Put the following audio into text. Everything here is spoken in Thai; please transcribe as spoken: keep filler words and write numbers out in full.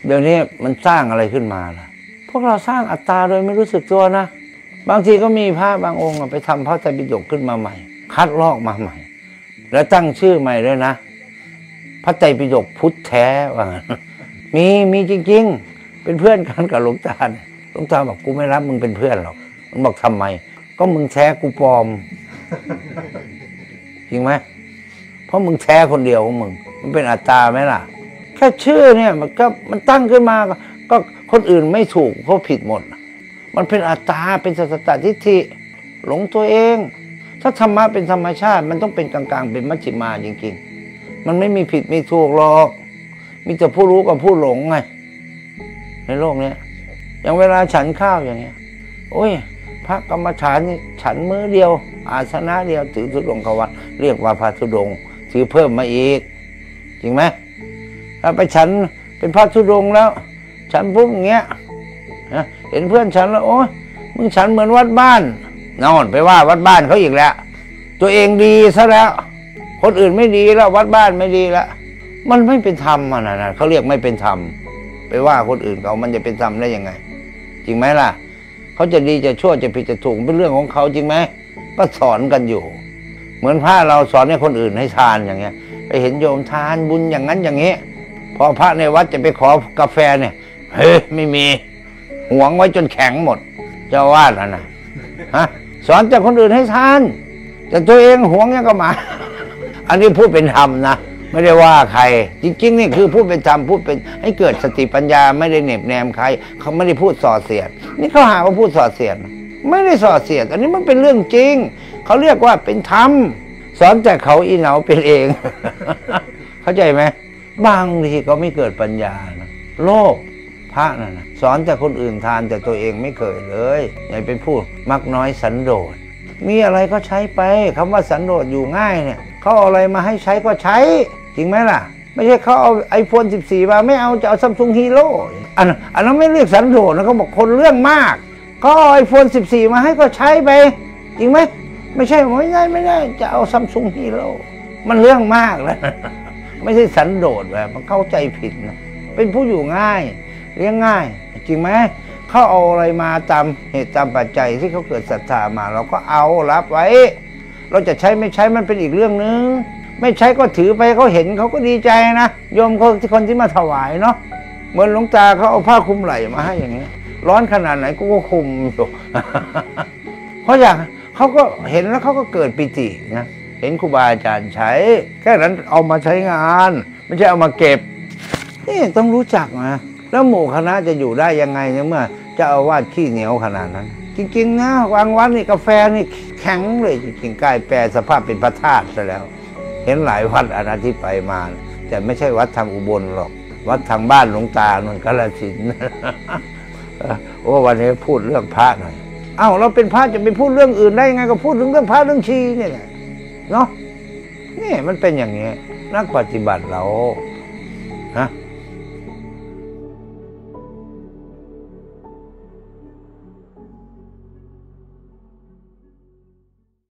เดี๋ยวนี้มันสร้างอะไรขึ้นมาล่ะพวกเราสร้างอัตตาโดยไม่รู้สึกตัวนะบางทีก็มีพระบางองค์ไปทำพระไตรปิฎกขึ้นมาใหม่คัดลอกมาใหม่แล้วตั้งชื่อใหม่ด้วยนะพระไตรปิฎกพุทธแท้ว่ามีมีจริงๆเป็นเพื่อนกันกับหลวงตาหลวงตาบอกกูไม่รับมึงเป็นเพื่อนหรอกมันบอกทำไมก็มึงแท้กูปลอมจริงไหมเพราะมึงแท้คนเดียวของมึงมันเป็นอัตตาไหมล่ะแค่ชื่อเนี่ยมันก็มันตั้งขึ้นมาก็คนอื่นไม่ถูกเขาผิดหมดมันเป็นอัตตาเป็นสัตตทิฏฐิหลงตัวเองถ้าธรรมะเป็นธรรมชาติมันต้องเป็นกลางๆเป็นมัชฌิมาจริงๆมันไม่มีผิดมีถูกหรอกมีแต่ผู้รู้กับผู้หลงไงในโลกนี้อย่างเวลาฉันข้าวอย่างเงี้ยโอ้ยพระกรรมฐานนี่ฉันมื้อเดียวอาสนะเดียวถือธุดงควัตเรียกว่าพระธุดงถือเพิ่มมาอีกจริงไหมถ้าไปฉันเป็นพระธุดงแล้วฉันปุ๊บอย่างเงี้ยเห็นเพื่อนฉันแล้วโอ้ยมึงฉันเหมือนวัดบ้านนอนไปว่าวัดบ้านเขาอีกแล้วตัวเองดีซะแล้วคนอื่นไม่ดีแล้ววัดบ้านไม่ดีแล้วมันไม่เป็นธรรมอ่ะนะเขาเรียกไม่เป็นธรรมไปว่าคนอื่นเขามันจะเป็นธรรมได้ยังไงจริงไหมล่ะเขาจะดีจะชั่วจะผิดจะถูกเป็นเรื่องของเขาจริงไหมก็สอนกันอยู่เหมือนพระเราสอนให้คนอื่นให้ทานอย่างเงี้ยไปเห็นโยมทานบุญอย่างนั้นอย่างนี้พอพระในวัดจะไปขอกาแฟเนี่ยเฮ้ยไม่มีหวงไว้จนแข็งหมดเจ้าวาดอ่ะนะฮะสอนแต่คนอื่นให้ทานแต่ตัวเองหวงยังก็มาอันนี้พูดเป็นธรรมนะไม่ได้ว่าใครจริงๆนี่คือพูดเป็นธรรมพูดเป็นให้เกิดสติปัญญาไม่ได้เหน็บแนมใครเขาไม่ได้พูดส่อเสียดนี่เขาหาว่าพูดส่อเสียดไม่ได้ส่อเสียดอันนี้มันเป็นเรื่องจริงเขาเรียกว่าเป็นธรรมสอนแต่เขาอีเหนาเป็นเอง เข้าใจไหมบางทีก็ไม่เกิดปัญญานะโลกพระนั่นนะสอนแต่คนอื่นทานแต่ตัวเองไม่เคยเลยอย่าไปพูดมักน้อยสันโดษมีอะไรก็ใช้ไปคำว่าสันโดษอยู่ง่ายเนี่ยเขาเอาอะไรมาให้ใช้ก็ใช้จริงไหมล่ะไม่ใช่เขาเอาไอโฟนสิบสี่มาไม่เอาจะเอาซัมซุงฮีโร่อันอันนั้นไม่เรียกสันโดษนะเขาบอกคนเรื่องมากก็เอาไอโฟนสิบสี่มาให้ก็ใช้ไปจริงไหมไม่ใช่ไม่ได้ไม่ได้จะเอาซัมซุงฮีโร่มันเรื่องมากแล้วไม่ใช่สันโดษแบบมันเข้าใจผิดนะเป็นผู้อยู่ง่ายเลี้ยงง่ายจริงไหมเขาเอาอะไรมาตามเหตุตามปัจจัยที่เขาเกิดศรัทธามาเราก็เอารับไว้เราจะใช้ไม่ใช้มันเป็นอีกเรื่องนึงไม่ใช้ก็ถือไปเขาเห็นเขาก็ดีใจนะโยมเขาที่คนที่มาถวายเนาะเหมือนหลวงตาเขาเอาผ้าคลุมไหล่มาให้อย่างนี้ร้อนขนาดไหนก็คลุมอยู่ เพราะอย่างเขาก็เห็นแล้วเขาก็เกิดปิตินะเห็นครูบาอาจารย์ใช้แค่นั้นเอามาใช้งานไม่ใช่เอามาเก็บนี่ต้องรู้จักนะแล้วหมู่คณะจะอยู่ได้ยังไงเนี่ยเมื่อเจ้าอาวาสขี้เหนียวขนาดนั้นจริงๆนะวางวัดนี่กาแฟนี่แข็งเลยจริงๆกลายแปลสภาพเป็นพระธาตุซะแล้วเห็นหลายวัดอันนั้นที่ไปมาแต่ไม่ใช่วัดทางอุบลหรอกวัดทางบ้านหลวงตาหนนกาฬสินธุ์โอ้วันนี้พูดเรื่องพระหน่อยเอ้าเราเป็นพระจะไปพูดเรื่องอื่นได้ยังไงก็พูดถึงเรื่องพระเรื่องชีนี่แหละเนาะนี่มันเป็นอย่างนี้นักปฏิบัติเราฮะ